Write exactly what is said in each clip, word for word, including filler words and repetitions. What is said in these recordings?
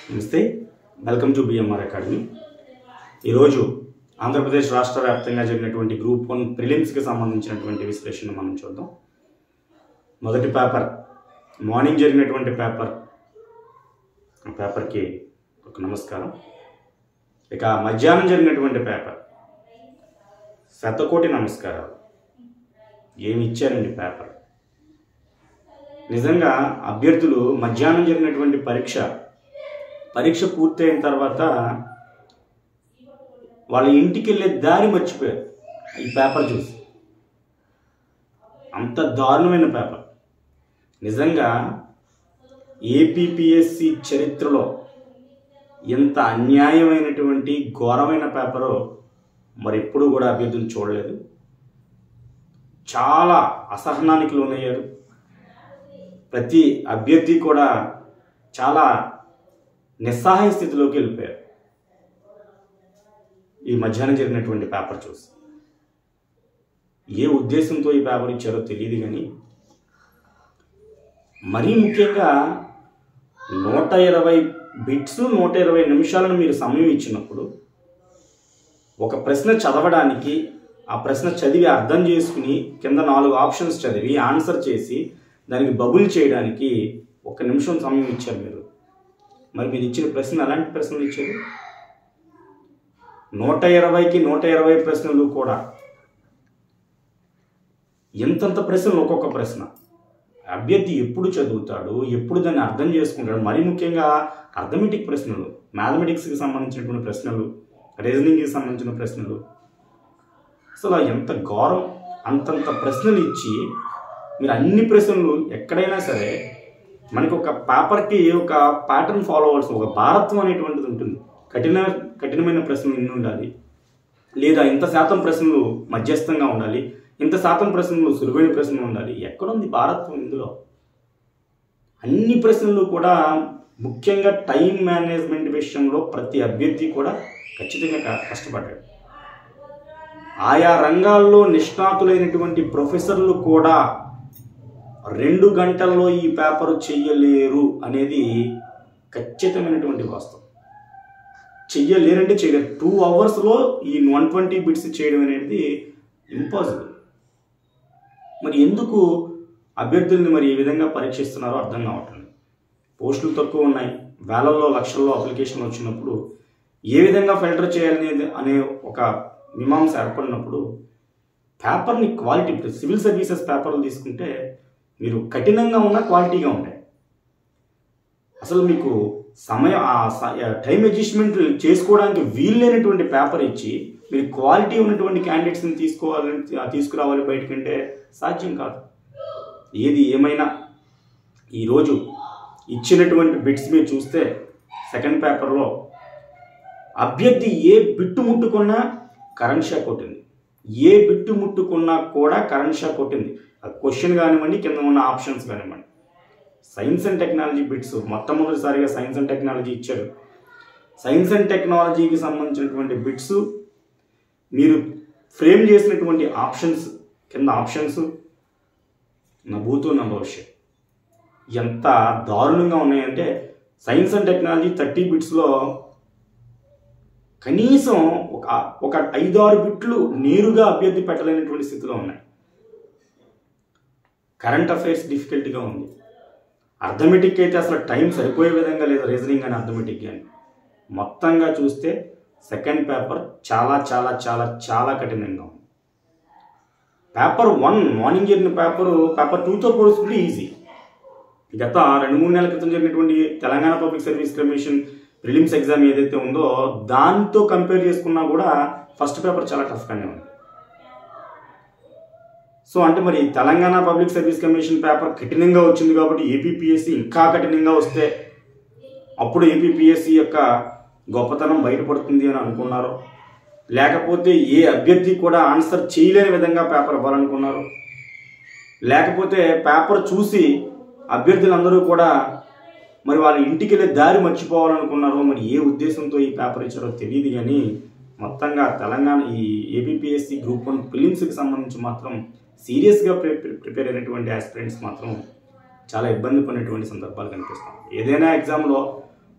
నమస్తే, welcome to BMR academy. ఈరోజు ఆంధ్రప్రదేశ్ రాష్ట్ర వ్యాప్తంగా జరిగినటువంటి గ్రూప్ వన్ ప్రిలిమ్స్కి సంబంధించినటువంటి విశ్లేషణ మనం చూద్దాం. మొదటి పేపర్ మార్నింగ్ జరిగినటువంటి పేపర్ ఆ పేపర్కి ఒక నమస్కారం. ఇక మధ్యాహ్నం జరిగినటువంటి పేపర్ శతకోటి నమస్కారాలు. ఏమి ఇచ్చారండి పేపర్. నిజంగా అభ్యర్థులు మధ్యాహ్నం జరిగినటువంటి పరీక్ష పరీక్ష పూర్తయిన తర్వాత వాళ్ళ ఇంటికి వెళ్ళే దారి మర్చిపోయారు ఈ పేపర్ చూసి. అంత దారుణమైన పేపర్. నిజంగా ఏపీపీఎస్సి చరిత్రలో ఎంత అన్యాయమైనటువంటి ఘోరమైన పేపరో మరి ఎప్పుడు కూడా అభ్యర్థులు చూడలేదు. చాలా అసహనానికి లోనయ్యారు. ప్రతి అభ్యర్థి కూడా చాలా నిస్సహాయ స్థితిలోకి వెళ్ళిపోయారు ఈ మధ్యాహ్నం జరిగినటువంటి పేపర్ చూసి. ఏ ఉద్దేశంతో ఈ పేపర్ ఇచ్చారో తెలియదు, కానీ మరీ ముఖ్యంగా నూట ఇరవై బిట్స్ నూట ఇరవై నిమిషాలను మీరు సమయం ఇచ్చినప్పుడు ఒక ప్రశ్న చదవడానికి, ఆ ప్రశ్న చదివి అర్థం చేసుకుని కింద నాలుగు ఆప్షన్స్ చదివి ఆన్సర్ చేసి దానికి బబుల్ చేయడానికి ఒక నిమిషం సమయం ఇచ్చారు మీరు. మరి మీరు ఇచ్చిన ప్రశ్న అలాంటి ప్రశ్నలు ఇచ్చారు. నూట ఇరవైకి నూట ఇరవై ప్రశ్నలు కూడా ఎంతంత ప్రశ్నలు, ఒక్కొక్క ప్రశ్న అభ్యర్థి ఎప్పుడు చదువుతాడు, ఎప్పుడు దాన్ని అర్థం చేసుకుంటాడు. మరీ ముఖ్యంగా అర్థమెటిక్ ప్రశ్నలు, మ్యాథమెటిక్స్కి సంబంధించినటువంటి ప్రశ్నలు, రీజనింగ్కి సంబంధించిన ప్రశ్నలు, అసలు ఎంత ఘోరం. అంతంత ప్రశ్నలు ఇచ్చి మీరు అన్ని ప్రశ్నలు ఎక్కడైనా సరే మనకి ఒక పేపర్కి ఒక ప్యాటర్న్ ఫాలో అవ్వాల్సిన ఒక భారత్వం అనేటువంటిది ఉంటుంది. కఠిన కఠినమైన ప్రశ్నలు ఎన్ని ఉండాలి, లేదా ఇంత శాతం ప్రశ్నలు మధ్యస్థంగా ఉండాలి, ఇంత శాతం ప్రశ్నలు సులువైన ప్రశ్నలు ఉండాలి. ఎక్కడుంది భారత్వం ఇందులో? అన్ని ప్రశ్నలు కూడా ముఖ్యంగా టైం మేనేజ్మెంట్ విషయంలో ప్రతి అభ్యర్థి కూడా ఖచ్చితంగా కష్టపడ్డాడు. ఆయా రంగాల్లో నిష్ణాతులైనటువంటి ప్రొఫెసర్లు కూడా రెండు గంటల్లో ఈ పేపర్ చెయ్యలేరు అనేది ఖచ్చితమైనటువంటి వాస్తవం. చెయ్యలేరంటే చేయలేరు. టూ అవర్స్లో ఈ వన్ ట్వంటీ బిట్స్ చేయడం అనేది ఇంపాసిబుల్. మరి ఎందుకు అభ్యర్థుల్ని మరి ఏ విధంగా పరీక్షిస్తున్నారో అర్థం కావట్లేదు. పోస్టులు తక్కువ ఉన్నాయి, వేలల్లో లక్షల్లో అప్లికేషన్లు వచ్చినప్పుడు ఏ విధంగా ఫిల్టర్ చేయాలనేది అనే ఒక మీమాంస ఏర్పడినప్పుడు పేపర్ని క్వాలిటీ, సివిల్ సర్వీసెస్ పేపర్లు తీసుకుంటే మీరు కఠినంగా ఉన్న క్వాలిటీగా ఉంటాయి. అసలు మీకు సమయం టైం అడ్జస్ట్మెంట్ చేసుకోవడానికి వీల్లేనటువంటి పేపర్ ఇచ్చి మీరు క్వాలిటీ ఉన్నటువంటి క్యాండిడేట్స్ని తీసుకోవాలని తీసుకురావాలి బయటకంటే సాధ్యం కాదు. ఏది ఏమైనా ఈరోజు ఇచ్చినటువంటి బిట్స్ మీరు చూస్తే సెకండ్ పేపర్లో అభ్యర్థి ఏ బిట్టు ముట్టుకున్నా కరెంట్ షాక్ కొట్టింది. ఏ బిట్టు ముట్టుకున్నా కూడా కరెంట్ షాక్ కొట్టింది. క్వశ్చన్ కానివ్వండి, కింద ఉన్న ఆప్షన్స్ కానివ్వండి. సైన్స్ అండ్ టెక్నాలజీ బిట్స్ మొట్టమొదటిసారిగా సైన్స్ అండ్ టెక్నాలజీ ఇచ్చారు. సైన్స్ అండ్ టెక్నాలజీకి సంబంధించినటువంటి బిట్స్ మీరు ఫ్రేమ్ చేసినటువంటి ఆప్షన్స్, కింద ఆప్షన్స్ నా భూతో నా భవిష్యత్ ఎంత దారుణంగా ఉన్నాయంటే, సైన్స్ అండ్ టెక్నాలజీ థర్టీ బిట్స్లో కనీసం ఒక ఒక ఐదారు బిట్లు నేరుగా అభ్యర్థి పెట్టలేనటువంటి స్థితిలో ఉన్నాయి. కరెంట్ అఫైర్స్ డిఫికల్ట్గా ఉంది. అర్థమెటిక్ అయితే అసలు టైం సరిపోయే విధంగా లేదు, రీజనింగ్ అని అర్థమెటిక్ కానీ. మొత్తంగా చూస్తే సెకండ్ పేపర్ చాలా చాలా చాలా చాలా కఠినంగా ఉంది. పేపర్ వన్ మార్నింగ్ జరిగిన పేపరు పేపర్ టూతో పోల్చుకుంటే ఈజీ. గత రెండు మూడు నెలల క్రితం జరిగినటువంటి Telangana public service commission prelims exam ఏదైతే ఉందో దాంతో కంపేర్ చేసుకున్నా కూడా ఫస్ట్ పేపర్ చాలా టఫ్గానే ఉంది. సో అంటే మరి Telangana public service commission paper కఠినంగా వచ్చింది కాబట్టి ఏపీపీఎస్సి ఇంకా కఠినంగా వస్తే అప్పుడు ఏపీపీఎస్సి యొక్క గొప్పతనం బయటపడుతుంది అని అనుకున్నారు, లేకపోతే ఏ అభ్యర్థి కూడా ఆన్సర్ చేయలేని విధంగా పేపర్ ఇవ్వాలనుకున్నారు, లేకపోతే పేపర్ చూసి అభ్యర్థులందరూ కూడా మరి వాళ్ళ ఇంటికి వెళ్ళే దారి మర్చిపోవాలనుకున్నారో, మరి ఏ ఉద్దేశంతో ఈ పేపర్ ఇచ్చారో తెలియదు. కానీ మొత్తంగా తెలంగాణ ఈ ఏపీపీఎస్సి గ్రూప్ వన్ ప్రిలిమ్స్కి సంబంధించి మాత్రం సీరియస్గా ప్రిపేర్ అయినటువంటి ఆస్పిరెంట్స్ మాత్రం చాలా ఇబ్బంది పడినటువంటి సందర్భాలు కనిపిస్తాయి. ఏదైనా ఎగ్జామ్లో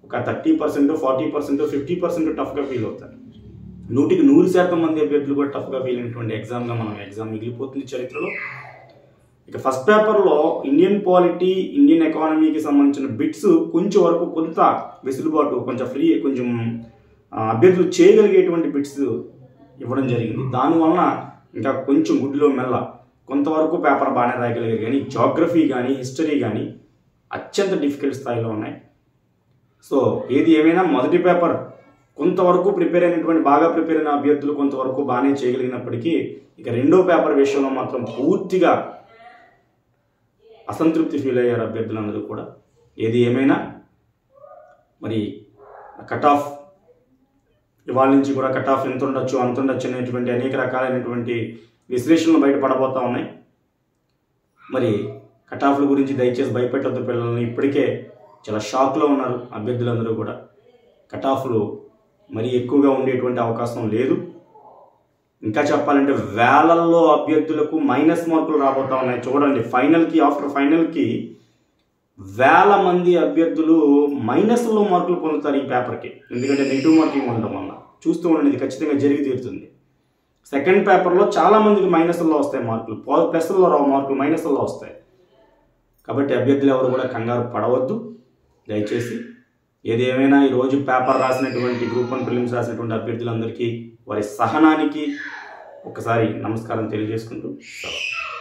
ఒక thirty percent forty percent fifty percent టఫ్గా ఫీల్ అవుతారు. నూటికి నూరు శాతం మంది అభ్యర్థులు కూడా టఫ్గా ఫీల్ అయినటువంటి ఎగ్జామ్గా మనం ఎగ్జామ్ మిగిలిపోతుంది చరిత్రలో. ఇక ఫస్ట్ పేపర్లో ఇండియన్ పాలిటీ, ఇండియన్ ఎకానమీకి సంబంధించిన బిట్స్ కొంచెం వరకు కొంత వెసులుబాటు, కొంచెం ఫ్రీ, కొంచెం అభ్యర్థులు చేయగలిగేటువంటి బిట్స్ ఇవ్వడం జరిగింది. దానివలన ఇంకా కొంచెం గుడ్డిలో మెల్ల కొంతవరకు పేపర్ బాగానే రాయగలిగారు. కానీ జాగ్రఫీ కానీ హిస్టరీ కానీ అత్యంత డిఫికల్ట్ స్థాయిలో ఉన్నాయి. సో ఏది ఏమైనా మొదటి పేపర్ కొంతవరకు ప్రిపేర్ అయినటువంటి బాగా ప్రిపేర్ అయిన అభ్యర్థులు కొంతవరకు బాగానే చేయగలిగినప్పటికీ ఇక రెండో పేపర్ విషయంలో మాత్రం పూర్తిగా అసంతృప్తి ఫీల్ అయ్యారు అభ్యర్థులందరూ కూడా. ఏది ఏమైనా మరి కట్ ఆఫ్ ఇవాళ నుంచి కూడా కట్ ఆఫ్ ఎంత ఉండొచ్చు అంత ఉండొచ్చు అనేటువంటి అనేక రకాలైనటువంటి విశ్లేషణలు బయటపడబోతూ ఉన్నాయి. మరి కట్ ఆఫ్ల గురించి దయచేసి భయపెట్టొద్దు పిల్లల్ని. ఇప్పటికే చాలా షాక్లో ఉన్నారు అభ్యర్థులందరూ కూడా. కట్ ఆఫ్లు మరీ ఎక్కువగా ఉండేటువంటి అవకాశం లేదు. ఇంకా చెప్పాలంటే వేలల్లో అభ్యర్థులకు మైనస్ మార్కులు రాబోతూ ఉన్నాయి. చూడండి, ఫైనల్కి ఆఫ్టర్ ఫైనల్కి వేల మంది అభ్యర్థులు మైనస్లో మార్కులు పొందుతారు ఈ పేపర్కి. ఎందుకంటే నెగిటివ్ మార్కింగ్ ఉండడం వల్ల. చూస్తూ ఉండండి, ఇది ఖచ్చితంగా జరిగి తీరుతుంది. సెకండ్ పేపర్లో చాలామందికి మైనస్లో వస్తాయి మార్కులు, ప్లస్లో రావు మార్కులు, మైనస్లో వస్తాయి. కాబట్టి అభ్యర్థులు ఎవరు కూడా కంగారు పడవద్దు దయచేసి. ఏది ఏమైనా ఈరోజు పేపర్ రాసినటువంటి గ్రూప్ వన్ ప్రిలిమ్స్ రాసినటువంటి అభ్యర్థులందరికీ వారి సహనానికి ఒకసారి నమస్కారం తెలియజేసుకుంటూ సెలవు.